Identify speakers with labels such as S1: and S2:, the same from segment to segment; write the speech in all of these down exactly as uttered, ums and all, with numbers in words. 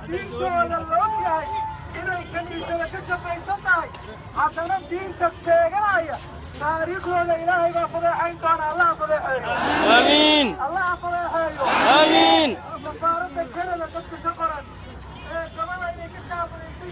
S1: diintooda la ogyahay inay kaniisada ka shaqaysan tahay haddana diinta sheeganaya taariikhdooda ilaahay baa fadeexayn doona allaha fadeexeeyo
S2: amiin
S1: allaha fadeexeeyo
S2: amiin
S1: safaaradda kanada dadka ka qoran ee gabada inay ka shaafaysay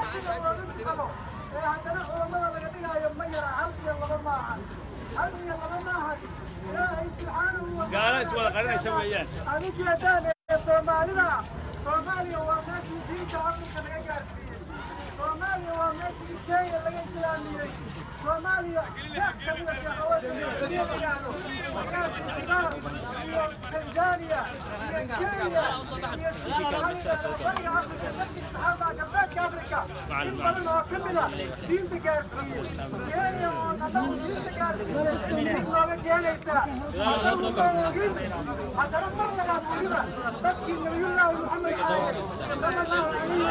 S1: ee haddana culamada laga dhigayo ma yara hal iyo laba maahan hal iyo laba maahan ilaahay subxaanahu wa
S2: gaala iswada qarinaysa weeyaan
S1: adigeedaan ee soomaalida soomaaliya waa meeshii diinta afrika laga gaarsiiyey soomaaliya waa meeshii kenya laga islaamiyey soomaaliya sheekh kamida sheekhawaadiyagaano markaasi sigaar iyo tanzania iyo kenya iyo bariga afrika dadkii saxaabaa galbeedka afrika in badan oo ka mida diinta gaarsiiyey kenya oo nadamu diinta gaarsiiyey looga keenaysaa haddana mar labaad weliba dadkii nabiyullaahi muxamed ahayd sallallahu alayhi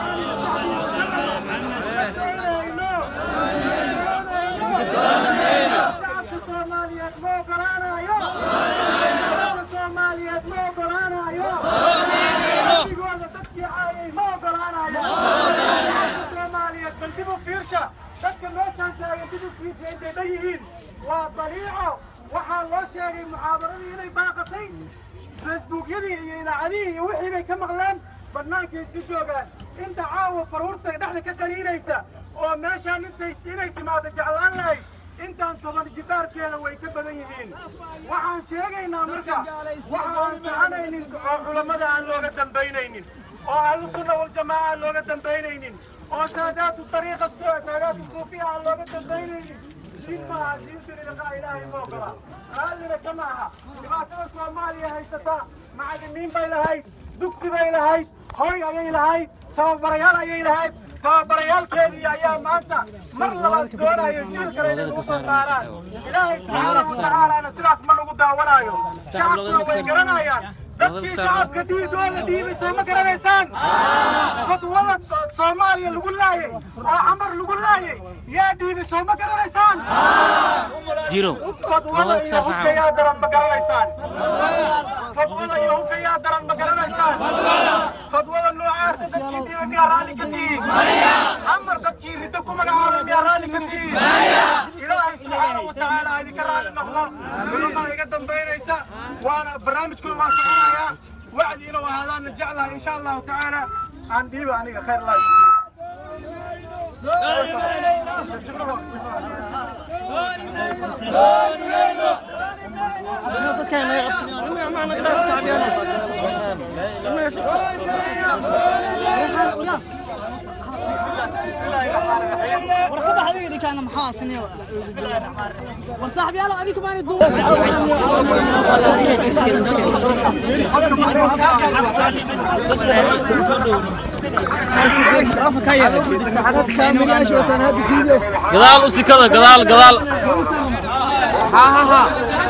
S1: shacabka soomaaliyeed ma ogolaanayo shacabka soomaaliyeed ma ogolaanayo adigooda dadkii caayay ma ogolaanayo shacabka soomaaliyeed bal dib u fiirsha dadka meeshaan taagan dib u fiirsha intay dhan yihiin waa daliico waxaa loo sheegay muxaadaradii inay baaqatay facebookyadii iyo idaacadihii iyo wixii bay ka maqleen bannaankay iska joogaan inta caawa faruurtay dhexda ka qaniinaysa oo meeshaan intay inay timaado jeclaan lahayd intaan toban jibaarkeeda way ka badan yihiin waxaan sheegaynaa marka waxa aan soconaynin oo culammada aan looga dambaynaynin oo ahlusunna waljamaaca aan looga dambaynaynin oo saadaatu dariiqa saadaatu suufiya aan looga dambaynaynin diin maaha diintu liqaa ilaahay ma ogola raallina kama aha dhibaatada soomaaliya haysata macallimiin bay lahayd dugsi bay lahayd hoy ayay lahayd tababarayaal ayay lahayd tababarayaalkeedii ayaa maanta mar labaad doonayo jiil kale inay ugu soo saaraan ilaahay subxaanahu watacaalaana sidaas ma nagu daawanayo shacabkuna way garanayaan dadkii shacabka dhiigooda dhiibaysoo ma garanaysaan fadwada soomaaliya lagu laayay oo camar lagu laayay yaa dhiibaysoo ma garanaysaan fadwada iyo hubka yaa daran ma garanaysaan fadwada iyo hubka yaa daran ma garanaysaan fadwada noocaasa dadkii dhiiba miyaa raalli ka tihiin camar dadkii riddo ku magacaabay miyaa raalli ka tihiin ilaahay subxaanahu watacaala idinka raalli noqdo culamaa iga dambaynaysa waana barnaamijkuna waa soconaya wacdiina waa hadaana jeclaha insha allahu tacaala aan dhiiba aniga khayr allah
S3: ورقة حديقة دي كان محاصن يلا وصاحبي يلا أبيكم أنا الدوم
S2: قلال وسكذا قلال قلال ها ها ها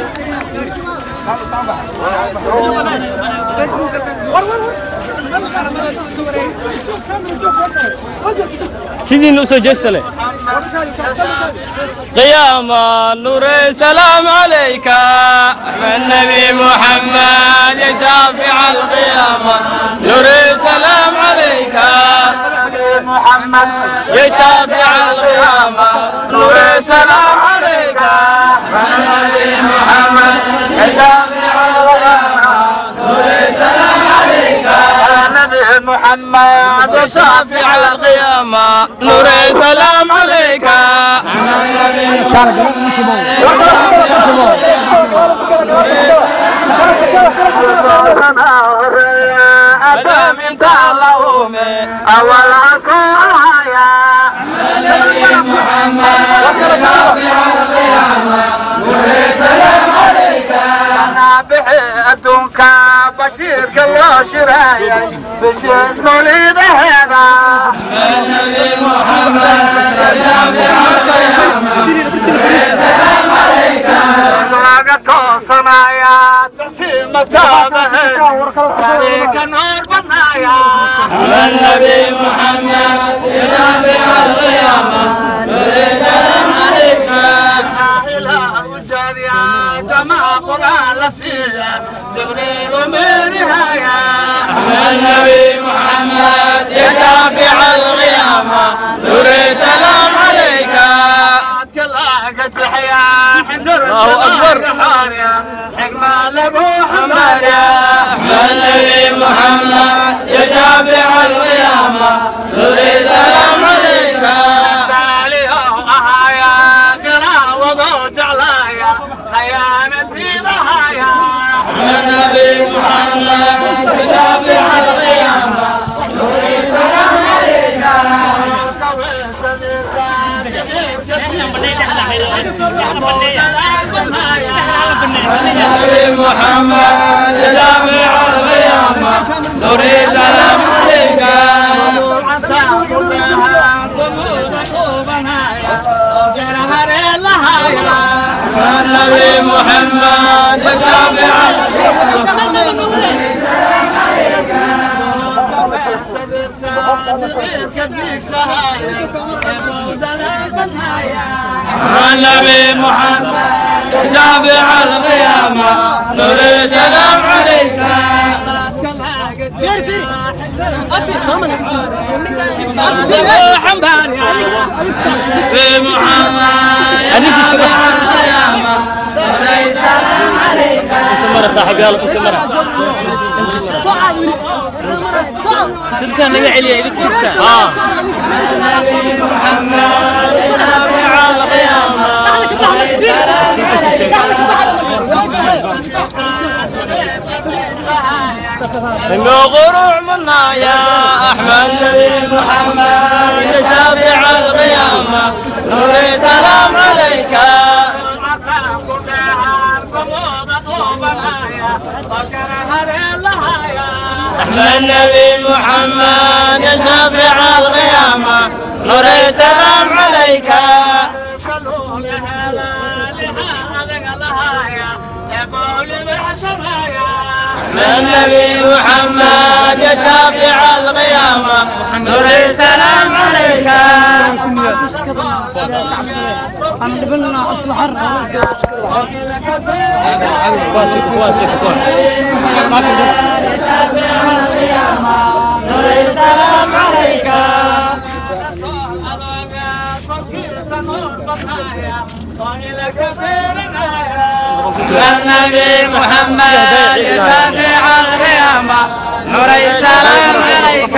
S2: سيدي نوسو جستله قيام النور سلام عليك النبي محمد يا شافع القيامة نور سلام عليك محمد يا شافع القيامة نور سلام عليك النبي محمد يا شافع القيامة نور سلام عليك النبي محمد يا شافع القيامة نور سلام عليك أتى من تعلم أول عصايا النبي محمد شافع القيامة نور سلام عليك أنا بحياتك بشير كل شرايا بشير مولد هذا النبي محمد شافع القيامة نور سلام عليك صنايا تسيم تابه عليك نور بنايا النبي محمد شافع القيامة نور سلام عليك إله وجاد يا جماعة قرآن لسيا جبريل من نهاية النبي محمد الله أكبر حكمة لأبو حمار أحمد نبي محمد يا شافع القيامة نريد سلام عليك سالي أهايا قرا وضوج علايا خيانتي ضحايا أحمد نبي محمد يا شافع القيامة نريد سلام عليك نبي محمد جامع القيامة نريد سلام عليك عسى كلها ضمود قوبنايا وجرهر اللهايا النبي محمد جامع القيامة نريد سلام عليك النبي محمد شافع القيامة نريد سلام عليك بمحمد شافع القيامة نريد سلام عليك انت مرة صاحب يلا انت مرة
S3: صعد صعد
S2: تذكر نبي علي يدك ستة اه النبي محمد شافع القيامة إنه غروع منا يا أحمد نبي محمد شافع القيامة نوري سلام عليك أحمد نبي محمد شافع القيامة نوري سلام عليك النبي محمد يا شافع القيامة نريد سلام عليك
S3: أنا قبلنا حط الحر
S2: واسف واسف يا شافع القيامة نريد سلام عليك النبي محمد يا شافع القيامة نريد سلام عليك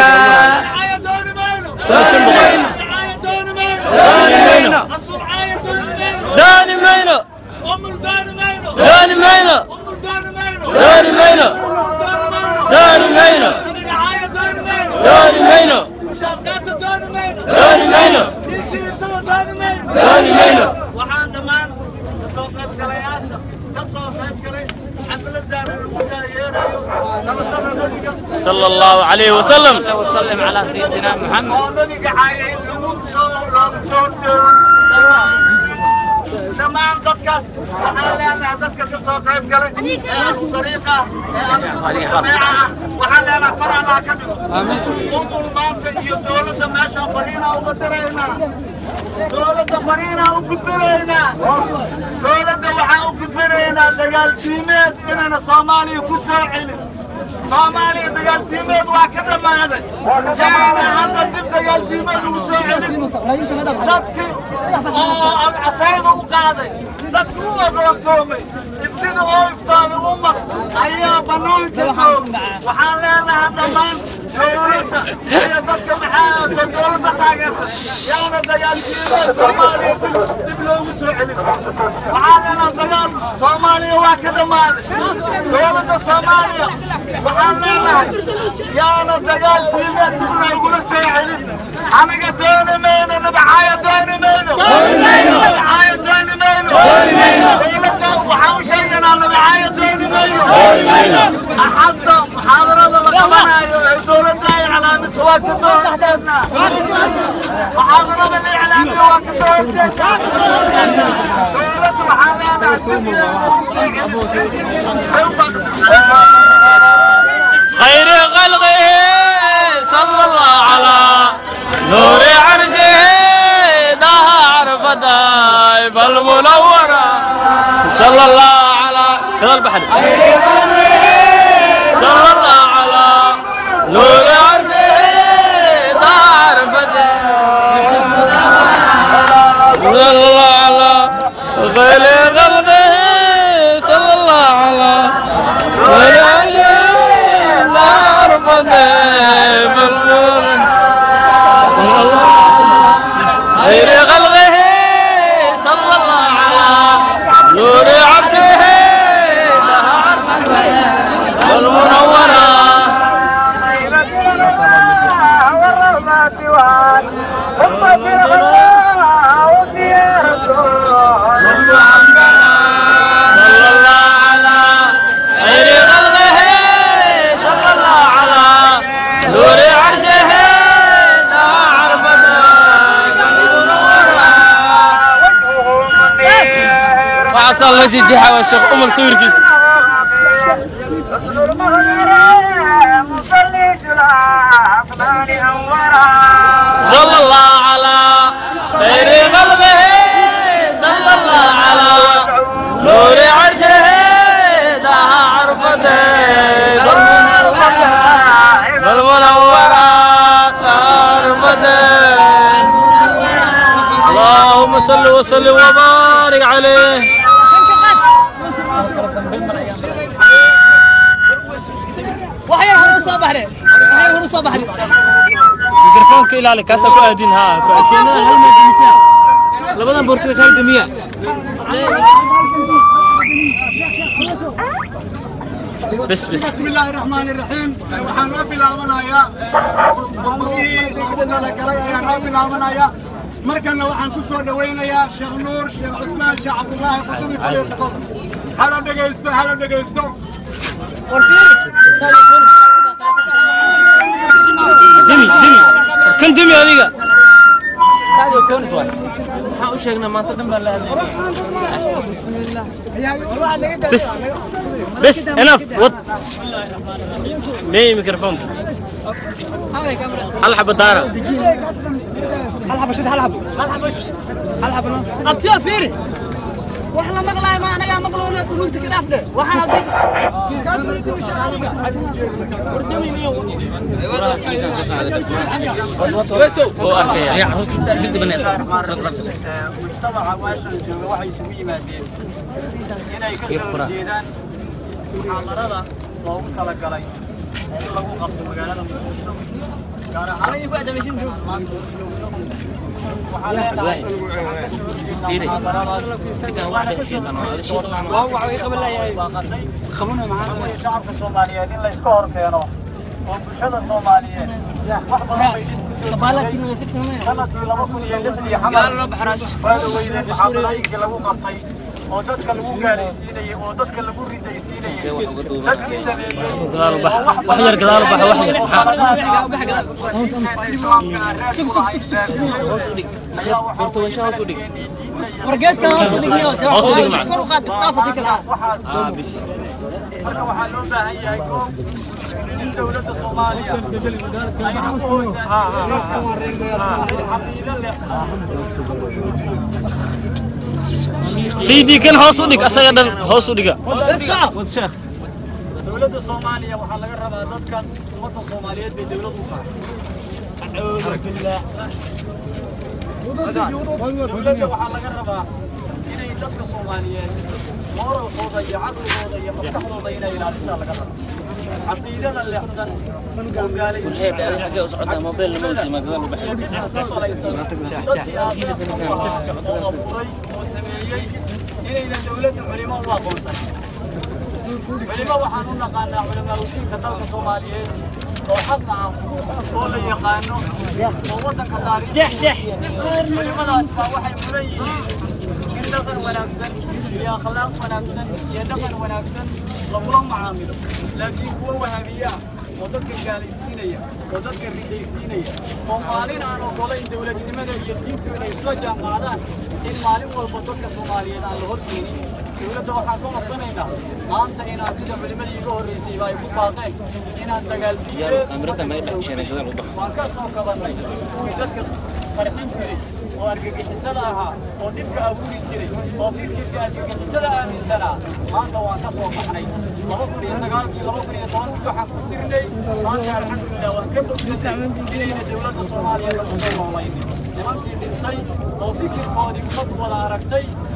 S2: داني مينو داني مينو داني مينو داني مينو داني مينو داني مينو داني مينو وحان دمان كسو قيب كلاياشا كسو قيب كلاي حفل الدار صلى الله عليه وسلم وسلم على سيدنا محمد زمان دكاس وحالنا دكاس كسو قيب كلاي طريقة وحالنا فرعنا كذب آمين أمور مانتا iyo dawladda meesha fariina uga dirayna dawladda fariina ugu dirayna dawladda waxa ugu dirayna dagaal diimeed inana Soomaaliya ku soo celin Soomaaliya dagaal diimeed waa ka dhamaaday yaana hadda dib dagaal diimeed ugu soo celin dadkii oo asayba u qaaday dadkii u agoontoomay ibtida oo iftaamay ummad ayaa banaanka joog waxaan leenahay dhammaan dawladda iyo dadka maxaa dawladda taageerta yaana dagaal diimeed Soomaaliya dib loogu soo celin waxaan leenahay dagaal Soomaaliya waa ka dhamaaday dawladda Soomaaliya waxaan leenahay yaana dagaal diimeed dib loogula soo celin aniga dooni mayno nabcaaya dooni mayno nabcaaya dooni mayno dawladda waxaan u sheegaynaa nabcaaya dooni mayno axadda muxaadarada la qabanayo ee dawladda ay iclaamiso waa ka soo horjeednaa muxaadarada la iclaamiyo waa ka soo horjeednaa dawladda waxaan خير خلقه صلى الله على نور عرشه دهر فدايب المنورة صلى الله على هذا البحر صلى الله على نور عرشه دهر فدايب صلى الله على
S4: خير خلقه صلى الله على لا عرفته مسرور خير خلقه صلى الله على نور عرشه لها عرفته والمنورة
S1: والرحمة والأمة الغراء وفيها رسول
S4: صلى الله على خير خلقه صلى الله على نور عرشه لا عرفته وعسى الله جيجيحة والشيخ أم السويركيس
S1: رسول المهدي مصلي الأصنام أورا
S4: صلى الله على خير خلقه صلى الله على نور عرشه داها عرفته والمنورات عرفته اللهم صل وسلم وبارك عليه
S3: وحير هرو صباح لي وحير هرو صباح لي
S4: ميكروفونك إلى لك كاسة كوادين ها كوادين لبنا بورتو شال دمية بس بس
S2: بسم الله الرحمن الرحيم وحان ربي العمنايا وقضي لك يا ربي العمنايا مركنا وحان كسو دوينيا شيخ نور شيخ عثمان شيخ عبد الله قسمي فريق هلا دغيستو هلا دغيستو
S4: دمي دمي كن دمي هذيك هذا كون سواء حاول شيخنا ما تدم بالله بسم الله بس بس انف وط مي ميكروفون هل حب الدارة
S3: هل حب شد هل حب هل حب هل حب أبتيا فيري وحنا مقلاي ما أنا قام مقلونا تقولك كنافده وحنا بديك
S2: مجتمع واشن جوga waxay isugu yimaadeen inay ka soo jeedaan muxaadarada loogu tala galay in lagu qabto magaalada Muqdisho gaar ahaan ay baad meeshin joog waxaa leedahay qabana macaan shacabka Soomaaliyeed in la iska hor keeno oo bulshada Soomaaliyeed wax badan sanadkii laba kun iyo lix iyo xamal waana weydeen muxaadarooyinkii lagu qabtay oo dadka lagu gaaraysiinayay oo dadka lagu ridaysiinayay dadkii sameeyay
S4: wax yar gadaal bax wax yar
S2: sug sug sug sug horta way shaas u dhig
S3: wargeedka hoos u dhigniyo
S4: hoos u dhig macna
S3: kor u qaad bistaaf dika la
S2: ah bis marka waxa loo baahan yahay koob in dawladda Soomaaliya ay ku
S4: سيدي كان هوسودك أسيدا هوسودك
S2: ود شيخ دولة الصومالية وحنا قربها ضدك وطن الصوماليات بدولة أخرى أعوذ بالله دولة وحنا قربها إني ضدك الصوماليات مور الخوضية عقل الخوضية مصلحة الخوضية إلى الرسالة قطر عقيدة اللي أحسن وقال
S4: هيك أنا حكي وسعودها موبايل الموزي ما قالوا بحب إلى دولة علماء الله قوسا علماء وحنون قالنا علماء ودين كتلك الصوماليين وحقنا قول يقانو ووطن كتاري دح دح علماء الأسفا وحي مريين من دقن ونكسن يا أخلاق ونكسن يا دقن ونكسن لفلان معامله لكن هو وهمية ودك الجالسينية ودك الرجالسينية ومالين أنا قولين دولة لماذا يدين في الإسلام معدان إن مالين والبطل كصوماليين على الهرقين دولة وحكومة صنعنا أنت هنا سيدا بالمال يقول الرئيسي بايقول باقين هنا انتقال بيه أمريكا ما يبقى شيء نقدر نوضح
S2: وانكسر كبرني ويذكر فرحين كريم وأرجع السلاها ونبقى أبوي كريم وفي كيف أرجع السلاها من سنة أنت وانكسر محني لبكر يسقال لبكر يطول وحق ترني أنت الحمد لله وكبر سنة إلى دولة الصومالية المسلمة والله لمن في بنتي وفي كيف قادم خطوة على ركتي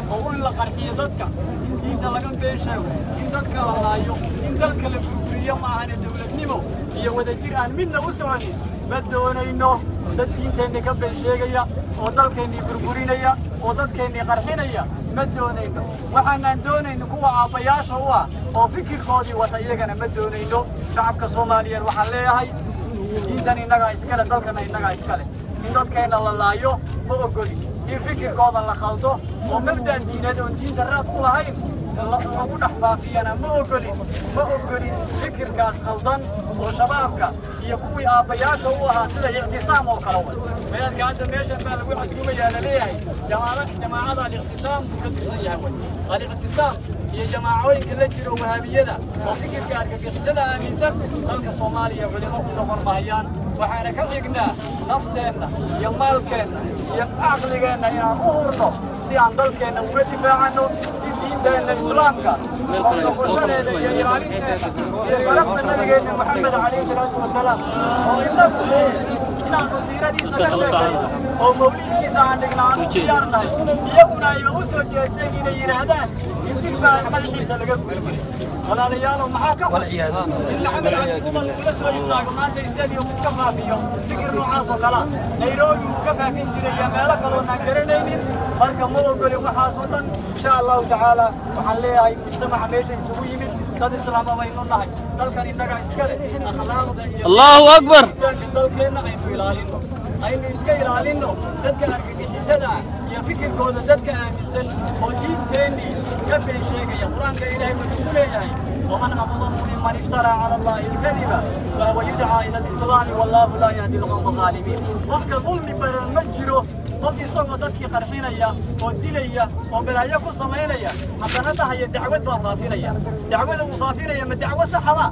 S4: oo in la qarxiyo dadka in diinta laga been sheego in dadka la laayo in dalka la burburiyo ma ahane dowladnimo iyo wadajir aan midna u soconin ma doonayno dad diinteenni ka been sheegaya oo dalkeennii burburinaya oo dadkeennii qarxinaya ma doonayno waxaanaan doonayno kuwa aabbayaasha u ah oo fikirkoodii wata iyagana ma doonayno shacabka soomaaliyeed waxaan leeyahay diintan innagaa iskale dalkana innagaa iskale in dadkeenna la laayo ma ogoli in fikirkooda la khaldo oo mabda' diineed oon diinta raad ku lahayn lagu dhex faafiyana ma ogolin ma ogolin fikirkaas khaldan oo shabaabka iyo kuwii aabbayaasha u ahaa sida ictisaam oo kale way meedka hadda meeshan baa lagu casuumayaa la leeyahay jamaacada alictisaam buu ka tirsan yahay way alictisaam iyo jamaacooyinka la jiro wahaabiyada oo fikirka argagixisada aaminsan dalka soomaaliya culimo ku noqon mahayaan waxaana ka xignaa nafteenna iyo maalkeenna iyo caqligeenna inaan u hurno si aan dalkeenna uga difaacano si diinteenna islaamka oo noqoshadeeda iyo ilaalinteeda iyo sharafta nabigeenna maxamed calayhi salaatu wasalaam oo inagu inaanu siiradiisa ka sheekayno oo mawliidkiisa aan dhignaanu diyaarnahay iyaguna ayba u soo jeeseen inay yidhaahdaan in dilbaa madaxiisa laga gurguri walaalayaalow maxaa ka xun in maxamed cali umar ula soo istaago maanta istadium uu ka faafiyo fikir noocaas oo kalea nairobi uu ka faafin jiray iyo meelo kaloon aan garanaynin marka ma ogolin waxaas oo dhan insha allahu tacaala waxaan leeyahay mujtamaca meesha isugu yimid dad islaama baynu nahay dalkan innaga iskale akhlaaqda iyo
S5: allahu akbar
S4: dalkeenna aynu ilaalino aynu iska ilaalinno dadka argagixisada iyo fikirkooda dadka aaminsan oo diinteennii ka been sheegaya qur-aanka ilaahay wuxuu ku leeyahay ومن أظلم ممن افترى على الله الكذب وهو يدعى إلى الإسلام والله لا يهدي القوم الظالمين وفق ظلم برمجره قف يسمى ذاتك قرحينيا ودينيا وبلايا كسمينيا حسنتها هي دعوة وظافريا دعوة وظافريا ما دعوة صحة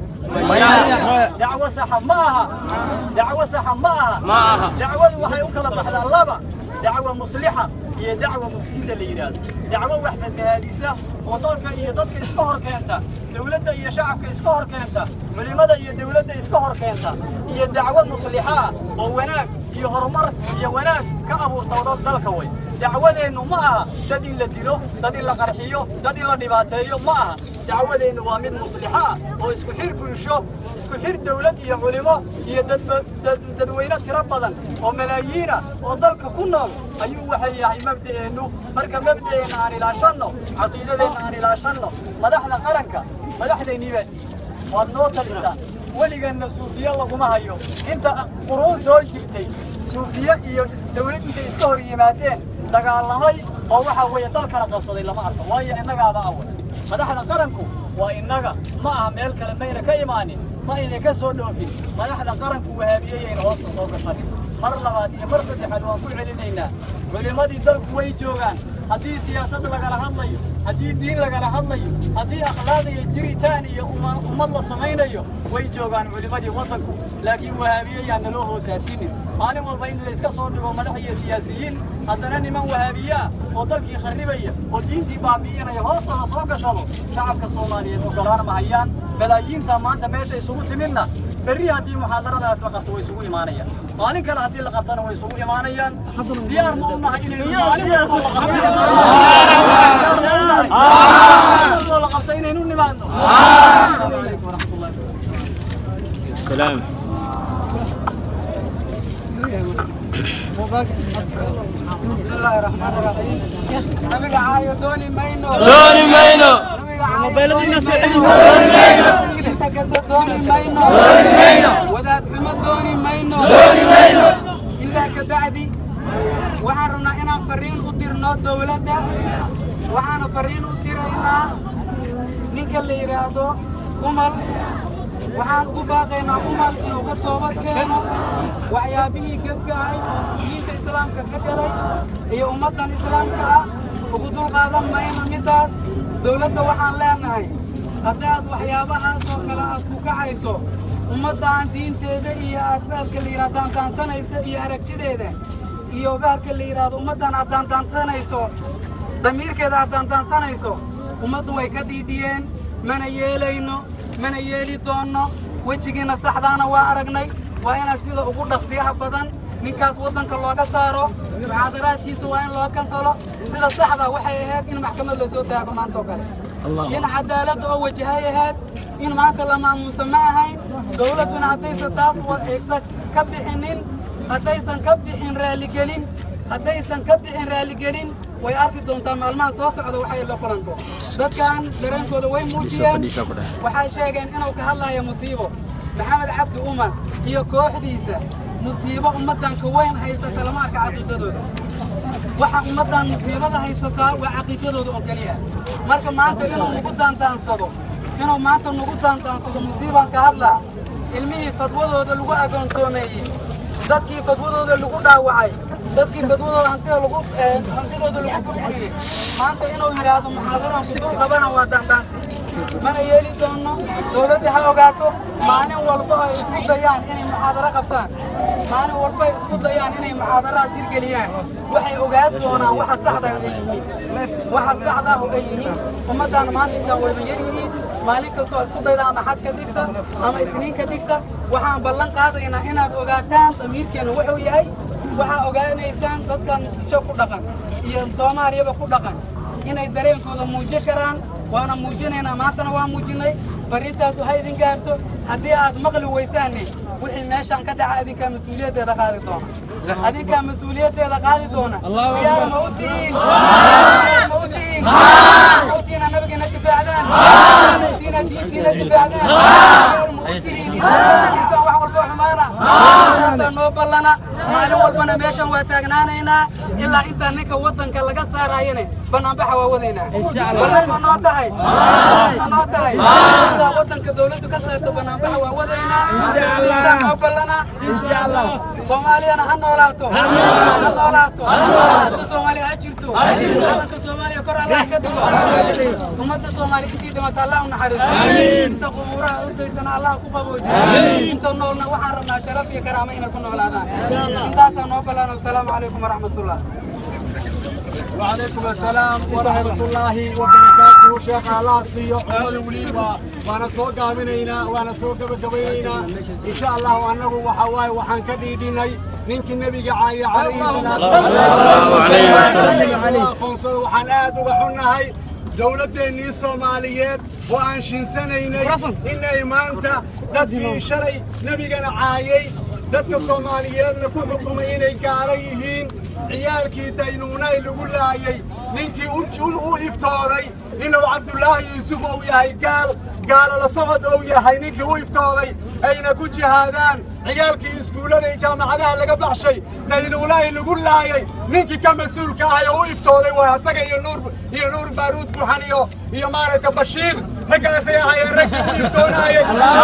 S4: دعوة صحة معها دعوة صحة معها
S5: معها
S4: دعوة وحي وكلا بحد الله دعوة مصلحة هي دعوة مفسدة لإيران دعوة وحدة سهادسة وطالك هي ضدك إسكهر كانتا دولتها هي شعبك إسكهر كانتا ولماذا هي دولتها إسكهر كانتا هي دعوة مصلحة ووناك هي هرمر هي وناك كأبو التوضات دالكوي دعوة إنه معها دادي اللي ديلو دادي اللي قرحيو دادي اللي نباتيو معها دعوة إنه وامد مصلحة وإسكو حير بلشو إسكو حير دولتي هي علماء هي ددوينات تربضا وملايين وضلك كنا أيوه وحي هي مبدأ إنه مركب مبدأ إنه عن العشانة عقيدة إنه عن العشانة مدحنا قرنك مدحنا نيباتي والنوت اللسان ولقى إن سوفيا الله ما هيو أنت قرون سوي شرتي سوفيا إيو دولة أنت إسكهر يماتين دقال الله أو waxa weeye dalka la qabsaday lama arko waayo inaga aba awal madaxda qaranku waa inaga ma aha meel kale mayna ka imaanin ma inay ka soo dhoofin madaxda qaranku wahaabiyeen hoosta soo gashay mar labaad iyo mar saddexaad waan ku celinaynaa culimadii dalku way joogaan haddii siyaasad lagala hadlayo haddii diin lagala hadlayo haddii akhlaaq iyo jiritaan iyo ummad la samaynayo way joogaan culimadii wadanku laakiin wahaabiyayaan naloo hoosaasinin maalin walba in la iska soo dhigo madax iyo siyaasiyiin haddana niman wahaabiya oo dalkii kharribaya oo diintii baabi'inaya hoostooda soo gashado shacabka soomaaliyeed ogolaan mahayaan balaayiinta maanta meesha isugu timidna berri haddii muxaadaradaas la qabto way isugu imaanayaan maalin kale haddii la qabtana way isugu imaanayaan diyaar ma u nahay inaynu maalin walba la qabto la qabto inaynu nimaadno asalaamu calaykum waraxmatullahi
S5: السلام
S1: بسم الله الرحمن الرحيم نبي عايو دوني ماينو
S5: دوني ماينو
S3: موبايل الناس
S1: دوني ماينو
S5: دوني ماينو
S1: وداد بما دوني ماينو
S5: دوني ماينو
S1: إلا كبعدي وعرنا إنا فرين وديرنا الدولة وعنا فرين وديرنا نيك اللي يرادو أمل waxaan ugu baaqaynaa umal inuu ka toobad keeno waxyaabihii gafgahay oo diinta islaamka ka galay iyo ummaddan islaamka ah ugu dulqaadan mayno midaas dowladda waxaan leenahay haddaad waxyaabahaas oo kale aad ku kacayso ummaddan diinteeda iyo aad bahalka la yidhahdo daandaansanaysa iyo aragtideeda iyo bahalka la yidhahdo ummaddan aad daandaansanayso damiirkeeda aad daandaansanayso ummaddu way ka dhiidhiyeen mana yeelayno mana yeeli doono wejigiina saxdaana waa aragnay waa inaan sida ugu dhaqsiyaha badan ninkaas waddanka looga saaro muxaadaraadkiisa waa in loo kansalo
S3: sida saxda waxay ahayd in maxkamad la soo taago maanta oo kale in cadaalad oo wajahay ahayd in maanta la maamuusa ma ahayn dowladuna haddaysan taas ka bixinin haddaysan ka bixin raaligelin haddaysan ka bixin raaligelin way arki doontaa maalmaha soo socda waxay la kulanto dadkan dareenkooda way muujiyeen waxay sheegeen inuu ka hadlayo musiibo maxamed cabdi umar iyo kooxdiisa musiibo ummaddan ka weyn haysata lama arka caqiidadooda waxa ummaddan musiibada haysataa waa caqiidadooda oo keliya marka maanta inuu nagu daandaansado inuu maanta nagu daandaansado musiibaan ka hadlaa ilmihii fadwadooda lagu agoontoomeeyey dadkii fadwadooda lagu dhaawacay dadkii fadwadooda hantida lagu hantidooda lagu burburiyey maanta inuu yidhaahdo muxaadaraan siduu qabana waa daandaansi mana yeeli doono dowladda ha ogaato maalin walba ay isku dayaan inay muxaadaro qabtaan maalin walba ay isku dayaan inay muxaadarahaas hirgeliyaan waxay ogaan doonaan waxa saxda ay yihiin waxa saxda ay yihiin ummaddan maanta intaan wayba yar yihiin maalin kastoo isku dayda ama xad ka dhigta ama isniin ka dhigta waxaan ballan qaadaynaa inaad ogaataan damiirkeena wuxuu yahay waxaa ogaanaysaan dadkan muqdisho ku dhaqan iyo soomaaliyaba ku dhaqan inay dareenkooda muujin karaan waana muujinaynaa maantana waa muujinay fariintaas waxay idin gaarto haddii aad maqli weysaanne wixii meeshaan ka dhaca adinkaa mas-uuliyaddeeda qaadi doona adinkaa mas-uuliyaddeeda qaadi doona diyaar ma u tihiin ma u tihiin ma u tihiina nabigeena difaacdaan ma u tihiina diintiina difaacdaan diyaar ma u tihiin inaad wax walba xumaana taasaa noo ballana maalin walbana meeshan waa taagnaanaynaa ilaa intaa ninka waddanka laga saaraayane banaanbaxa waa wadaynaa ballan ma noo tahay ma noo tahay ilaa waddanka dowladdu ka saarta banaanbaxa waa wadaynaa iisaa noo ballana soomaaliyana ha noolaato ha noolaato ummadda soomaaliya ha jirto waddanka soomaaliya kor allah ka dhigo ummadda soomaaliya intii dhimata allah u naxariiso inta qubuuraha ordaysana allah ku qaboojiyo inta noolna waxaan rabnaa sharaf iyo karaamo inay ku noolaadaan intaasaa noo ballana wasalaamu calaykum waraxmatullah
S4: وعليكم السلام ورحمة الله وبركاته شيخ الله سيو عمد وليد وانا سوق منينا وانا سوق بقبينا إن شاء الله وأنه وحواي وحن كديديني نينك النبي عاي عليه الصلاة وحن آد وحنا هاي دولة ديني الصوماليات وأن شنسانيني إن إيمانتا تدكي شلي نبي كان عايي dadka Soomaaliyeedna ku xukumay inay gaarayeen ciyaalkii daynuunay lagu laayay ninkii u iftooday inuu Cabdullaahi Yuusuf uu yahay gaal gaal la socod uu yahay ninkii u iftooday ayna ku jihaadaan ciyaalkii iskuulada iyo jaamacadaha laga baxshay daynuunay lagu laayay ninkii ka mas'uulka ah oo u iftooday waa asaga iyo nuur iyo nuur baaruud ku xaniyo iyo maarayta Bashiir ragaasay ahaayeen rag u iftoonayay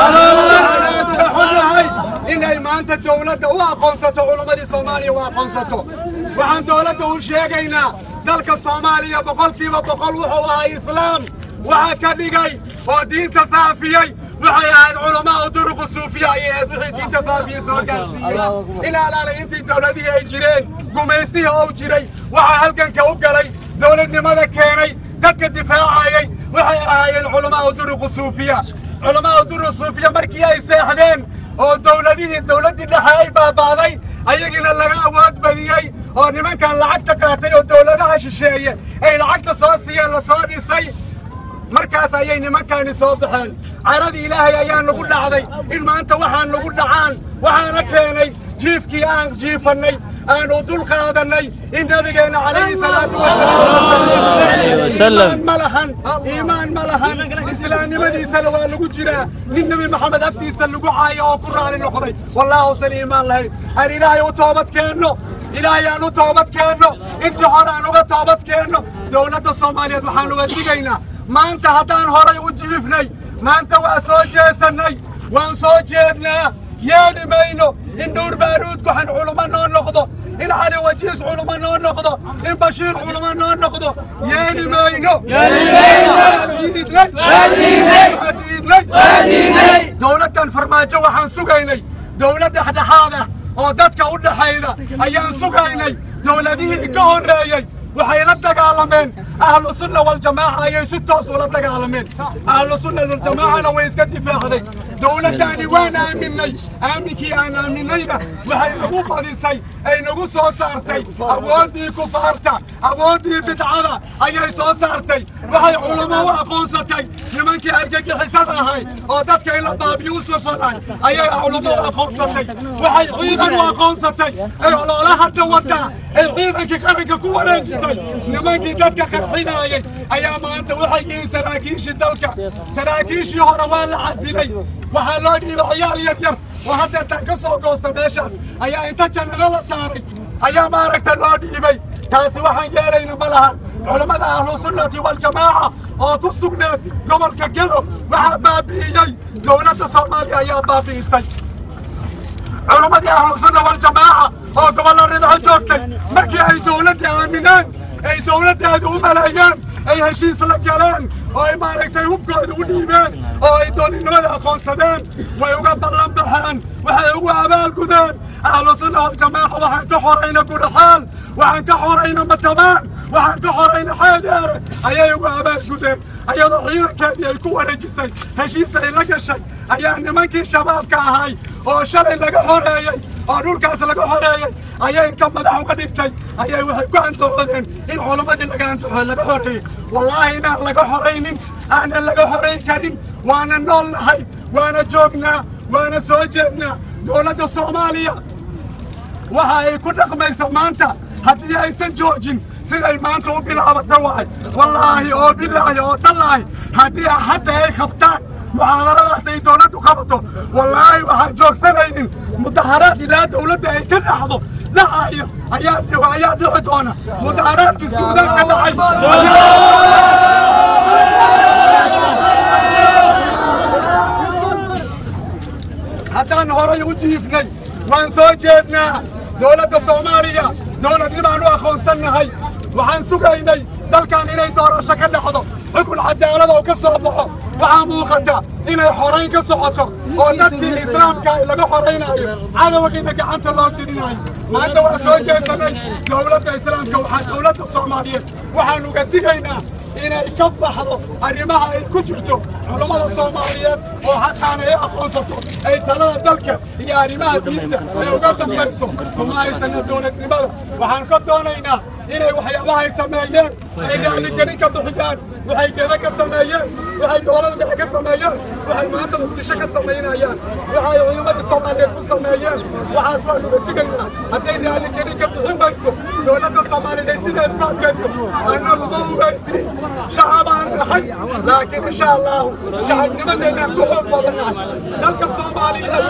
S4: inay maanta dawladda u aqoonsato culumadii Soomaaliya waa aqoonsato waxaan dawladda u sheegaynaa dalka Soomaaliya boqolkiiba boqol wuxuu ahaa islaam waxa ka dhigay oo diinta faafiyay waxay ahayd culamaa duruq suufiya ay ahayd wixii diinta faafiyay soo gaarsiiyay ilaa ilaa intii dawladii ay jireen gumaystihi oo jiray waxa halkanka u galay dawladnimada keenay dadka difaacayay waxay ahaayeen culamaa duruq suufiya culamaa duruq suufiya markii ay seexdeen oo dawladihii dawladii dhexe ay baabaaday ayagina laga awood badiyay oo nimankan lacagta qaatay oo dawladaha shisheeye ay lacagta soo siiyeen la soo dhisay markaas ayay nimankani soo baxeen caradii ilaahay ayaa nagu dhacday in maanta waxaan nagu dhacaan waxaana keenay jiifkii aan jiifanay aanu dul qaadanay in nabigeena calayhi salaatu wasalaam malahan iimaan malahan islaamnimadiisana waa lagu jiraa nin nabi maxamed aftiisa lagu caayo oo ku raali noqday wallaahu san iimaan lahayn aan ilaahay u toobad keenno ilaahay aan u toobad keenno intii hore aan uga toobad keenno dowladda Soomaaliyeed waxaan uga digaynaa maanta haddaan horay u jiifnay maanta waa soo jeesanay waan soo jeednaa yeeli mayno in nuur baaruud ku xan culummo noo noqdo in cali wajiis culummo noo noqdo in bashiir culummo noo noqdo yeeli mayno dowladdan farmaajo waxaan sugaynay dowlad dhexdhexaad ah oo dadka u dhaxayda ayaan sugaynay dowladihii ka horreeyey
S1: waxay la dagaalameen ahlu sunna wal jamaaca ayay si toos ula dagaalameen ahlu sunna wal jamaacana way iska difaacday dowladdaani waan aaminay aaminkii aan aaminayna waxay nagu badisay ay nagu soo saartay awooddii kufaarta awooddii bidcada ayay soo saartay waxay culamo u aqoonsatay nimankii argagixisada ahay oo dadka in la baabiyo u sufaday ayay culamo u aqoonsatay waxay ciidan u aqoonsatay ay oloola hadda wadaa ay ciidankii qaranka ku wareejisay nimankii dadka qarxinayay ayaa maanta waxay yihiin saraakiishii dalka saraakiishii hore waa la casilay waxaa loo dhiibay ciyaal yar yar oo haddeertaan ka soo goosta meeshaas ayaa inta jannado la saaray ayaa maaragta loo dhiibay taasi waxaan yeelayna ma lahan culammada ahlu sunnati waljamaaca oo ku sugneed gobolka gedo waxaa baabi'iyey dowladda soomaaliya ayaa baabi'isay culammadii ahlu sunna waljamaaca oo gobollo ridco joogtay markii ay dowladda aamineen ay dowladdeeda u maleeyeen ay heshiis la galeen oo ay maaragtay hubkooda u dhiibeen oo ay doolinimada aqoonsadeen way uga ballan baxeen waxay ugu abaalgudeen ahlu sunna waljamaaca waxaan ka xorayna gudhaxaal waxaan ka xorayna matabaan waxaan ka xorayna xeedeere ayay ugu abaalgudeen ayadoo ciidankeedii ay ku wareejisay heshiis ay la gashay ayaa nimankii shabaabka ahay oo shalay laga xoreeyey oo dhulkaas laga xoreeyey ayay inta madax uga dhigtay ayay waxay ku andacoodeen in culammadii laga andaco laga xoreeyey wallaahi inaan laga xoraynin aanan laga xorayn karin waana nool nahay waana joognaa waana soo jeednaa dowladda soomaaliya waxa ay ku dhaqmaysa maanta haddii aysan joojin siday maanta u bilaabata waay wallaahi oo bilaahi oo tallaahi haddii hadda ay qabtaan muxaadaradaas ay dowladdu qabato wallaahi waxaan joogsanaynin mudaharaad ilaa dowladda ay ka dhacdo dhacaya ayaa ayaa dhici doona mudaharaadkii suudaan ka dhacay haddaan horay u jiifnay waan soo jeednaa dowladda soomaaliya dowladnimaan u aqoonsannahay waxaan sugaynay dalkan inay doorasho ka dhacdo xukun cadaalada oo ka soo baxo waxaa muuqata inay xorayn ka socoto oo dadkii islaamka laga xoraynayo cadowgiina gacanta loo gelinayo maanta waa soo jeesanay dowladda islaamka waxaa dowladda soomaaliyeed waxaan uga digaynaa inay ka baxdo arrimaha ay ku jirto culammada soomaaliyeed oo xaqaana ay aqoonsato ay talada dalka iyo arrimaha diinta ay uga dambayso kuma haysana dowladnimada waxaan ka doonaynaa inay waxyaabaha ay sameeyeen ay raaligelin ka bixiyaan waxay geeda ka sameeyeen waxay gobollada dhexe ka sameeyeen waxay maanta muqdisho ka samaynayaan waxay ciidamadii soomaaliyeed ku sameeyeen waxaas waan uga digaynaa hadday raaligelin ka bixin mayso dowladda soomaaliyeed ay sideed ku adkayso annaguma ugaysnin shacabaan nahay laakiin insha allahu shacabnimadeennaan ku xoog badannahay dalka soomaaliyeed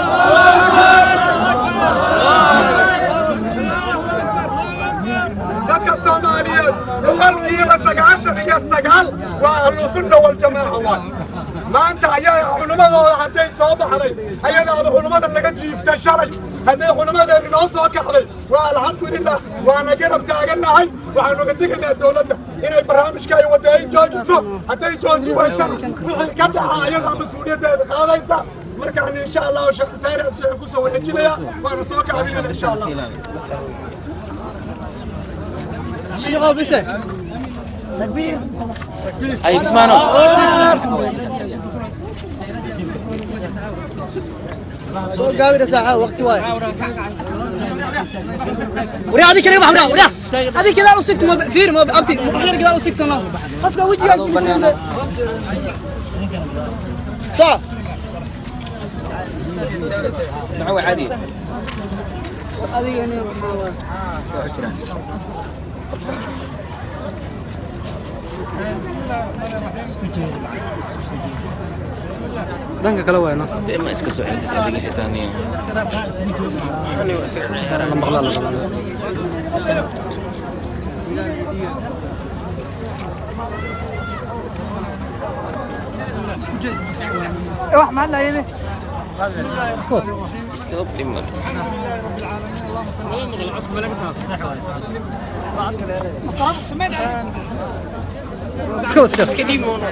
S1: dadka soomaaliyeed boqolkiiba sagaashan iyo sagaal waa ahlu sunna waljamaaca waay maanta ayaa culimmadooda hadday soo baxday ayadaaba culimmada laga jiiftay shalay hadday culimmadeeni noo soo kacday waa alxamdulilah waana garab taagannahay waxaan uga digaynaa dowladda inay barnaamijka ay wadda ay joojiso hadday jooji waysana wixii ka dhaca ayadaa mas-uuliyaddeeda qaadaysa markaan insha allahu sheekh sayras waxaan ku soo wareejinayaa waana soo kacbinana insha allah
S3: شيخ بس تكبير
S5: أي بسمانو
S3: سو قابل ساعة وقت وايد وري هذه كلمة وري وري هذه كذا لو سكت ما فير ما أبتي مخير كذا لو سكت ما خفك وجهك صح
S5: معوي عادي
S3: هذه يعني دنك كلا وين؟
S5: ما اسكت سعيد دقيقة ثانية.
S3: أنا مغلى لا
S1: واحد معنا هنا
S5: اسكت لمن؟
S3: اسكت اسكت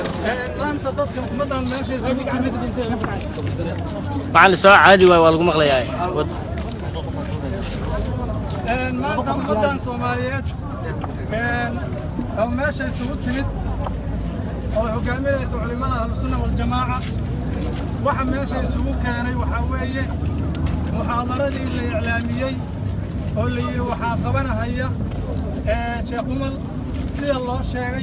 S5: معلم سواء عادي waa lagu maqlayaa
S4: maanta ummadan Soomaaliyeed
S1: أو ماشي سوت تمد أو حكامي ليس علماء أهل السنة والجماعة وحن ماشي سوت كاني وحويه محاضرة الإعلامية واللي وحاقبنا هي شيخ عمر سي الله شيخي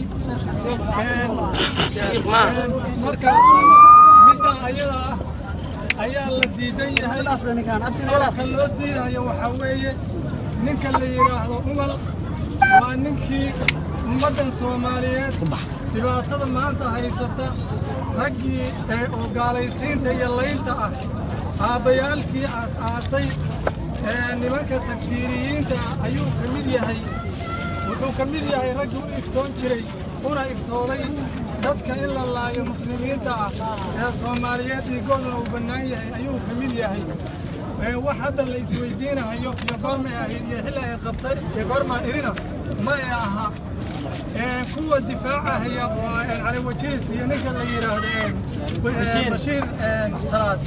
S5: شيخ ما
S1: مركز مدة أيضا أيها الذي دي هاي مركز الذي هي وحوية نك اللي يراهد عمر ونكي مدن سوماليات تبقى تضم ما أنت هاي ستا رجي وقاليسين دي اللي أنت aabayaalkii aas-aasay nimanka takfiiriyiinta ayuu ka mid yahay wuxuu ka mid yahay raggii u iftoon jiray una iftooday dadka in la laayo muslimiinta ah ee Soomaaliyeed dhiigooduna uu bannaan yahay ayuu ka mid yahay wax hadda la isweydiinayo iyo goorma ahayd iyo xilli ay qabtay iyo goorma irina ma aha kuwa difaacaya oo cali wajiis iyo ninka la yiraahdo Bashiir Salaad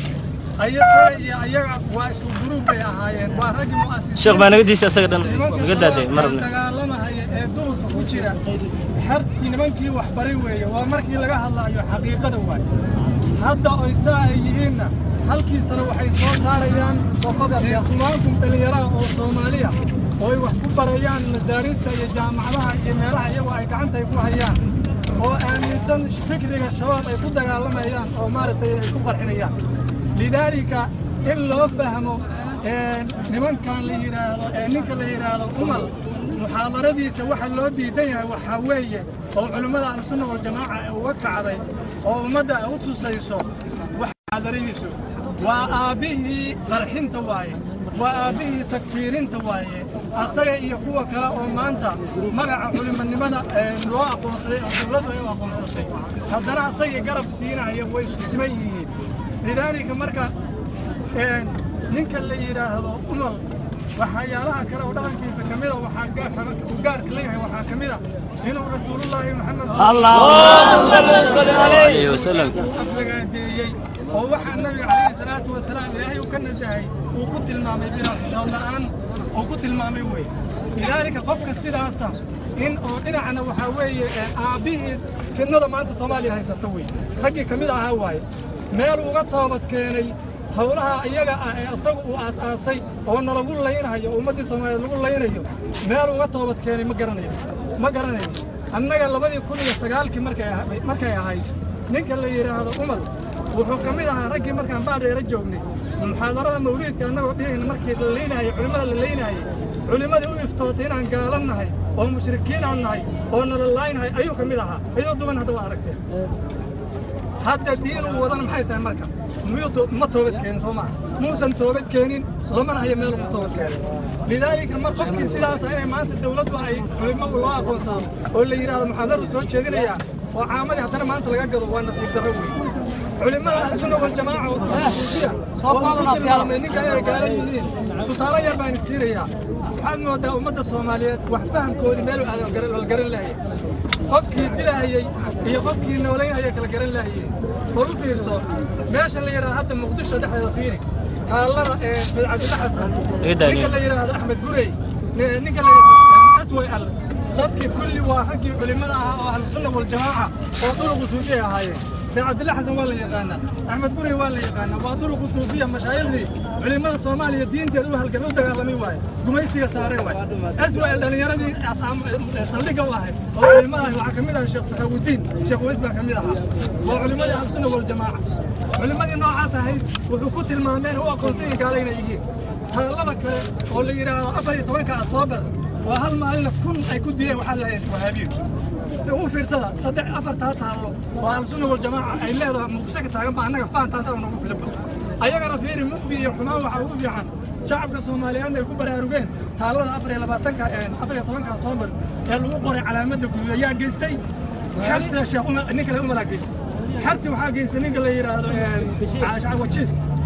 S5: sheekh baa naga diisay asaga dhan naga daaday marna
S1: dagaalamahay ee duurka ku jira xartii nimankii wax baray weeye waa markii laga hadlayo xaqiiqada waay hadda ay saa yihiin halkii sano waxay soo saarayaan kumaankum dhalinyarada oo Soomaaliya oo ay wax ku barayaan madaarista iyo jaamacadaha iyo meelaha iyagu ay gacanta ku hayaan oo aaminsan fikriga shabaab ay ku dagaalamayaan oo maartay ay ku qarxinayaan لذلك إن لو فهموا نمن كان ليراد نك ليراد عمر محاضرة دي سوى لو دي دنيا وحوية أو علماء السنة والجماعة وكعري أو مدى أو تسيسو وحاضرين سو وآبه فرحين تواي وآبه تكفيرين تواي أصلا يقوى كلا أو مانتا مرع علماء نمنا لو أقوصي أو دولته أو أقوصي هذا أصلا يقرب سينا يبوي سميه لذلك مركا نك اللي يراهدو عمر وحيالها كلا ودهن كيسا كميدا وحاقا وقارك ليها وحاكميدا إنه رسول الله محمد صلى الله عليه وسلم أفلقا ديي ووحى النبي عليه الصلاة والسلام إلهي وكان زهي وكنت المامي بنا إن شاء الله الآن وكنت المامي وي لذلك قفك السيدة أسا إن أنا أنا وحاوي أبيه في النظر ما أنت صومالي هاي ستوي حقي كميدا هاواي meel uga toobad keenay hawlaha iyaga ah ee asagu uu aas-aasay oo nalagu leynayo ummadii Soomaaliyeed lagu leynayo meel uga toobad keenay ma garanayo ma garanayo annaga labadii kun iyo sagaalkii markay ahayd markay ahayd ninka la yiraahdo Umar wuxuu kamid ahaa raggii markaan baadheera joognay muxaadarada mawliidka annagoo dhigayna markii la leynayo culimada la leynayo culimadii u iftootay inaan gaalannahay oo mushrikiin aan nahay oo nala leynahay ayuu kamid ahaa ayuu duban hadda waa aragtay هذا الدين ووضعنا محيطة المركة ما توبت كين صوما موسى توبت كينين صوما هي ميل توبت كين لذلك المرقف كي سياسة هي ما أنت الدولة وعي علماء الله أقول صام واللي يرى المحاضر وسوي شيء ذي وعامله حتى ما أنت لقى قضوا وانا في التروي علماء السنة والجماعة والصوفية صوفنا في هذا منك يا قارئين تصارى يا بين السيرية حد مودة ومدة الصوماليات وحفهم كودي ميل والقرن الله qofkii dilaayay iyo qofkii nooleeyay kala garan laayay hor u fiirso meesha la yiraahdo hadda Muqdisho dhaxdeeda fiiri kaalada ee Cabdi Xasan ninka la yiraahdo Axmed Gurey ninka la yiraahdo asway al dadkii kulli waa raggii culimada ah oo ahlu sunna wal jamaa oo duruq suufiya ahaayeen Cabdi Xasan waa la yaqaan Axmed Gurey waa la yaqaan waa duruq suufiya mashaayikhdii culimada Soomaaliya diinteedu halkan u dagaalamay waay gumaysiga saareen waay asway al dhalinyaradii asaam saldhiga wahay oo culimada waxa kamid ah Sheekh Saxawudiin Sheekh Weys baa kamid ah oo culimada ahlu sunna wal jamaa culimadii noocaas ahayd wuxuu ku tilmaameen oo aqoonsiga gaalayna yihiin talada kale oo la yiraahdo afar iyo tobanka Oktoobar waa hal maalin kun ay ku dileen waxa la yiraahdo wahabiyo oo fiirsada saddex afar taalo waa ahlu sunna wal jamaa ay leedahay muqdisho taagan baa anaga faantaas oo nagu filan ayagana fiiri mugdi iyo xumaan waxa ugu fiican shacabka Soomaaliyeed ay ku baraarugeen taalada afar iyo labaatanka afar iyo tobanka Oktoobar ee lagu qoray calaamada guud ayaa geystay xarta Sheekh Umar ninka la Umar geystay xarti waxa geystay ninka la yiraahdo Caashaq Wajiis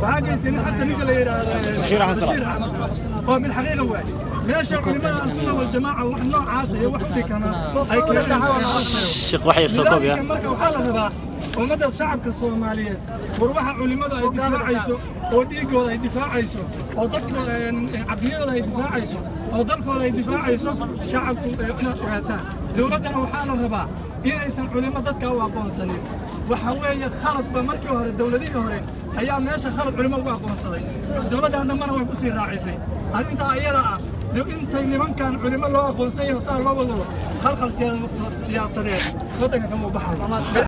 S1: وحاجة استنى حتى نقول لي بشير حسن هو من الحقيقة واحد ماشي العلماء السنة والجماعة واحد نوع عاصي واحد في كمان أي كلام
S5: الشيخ وحي صوتوب يا
S1: ومدى الشعب كالصوماليين وروح علماء أي دفاع عيسو وديقوا أي دفاع عيسو ودكوا عبيد أي دفاع عيسو ودكوا أي دفاع عيسو شعب وعتان دولتنا وحالة ربا إن إنسان علماء ضدك أو أقون سنين وحوالي خلط بمركي وهر الدولة دي هورين أيام ماشي خلط علماء وأقون سنين الدولة عندما هو يبصير راعيسي هل أنت أيضا لو أنت لمن كان علماء الله أقون سنين وصار الله والله خلق السياسة ودك كم بحر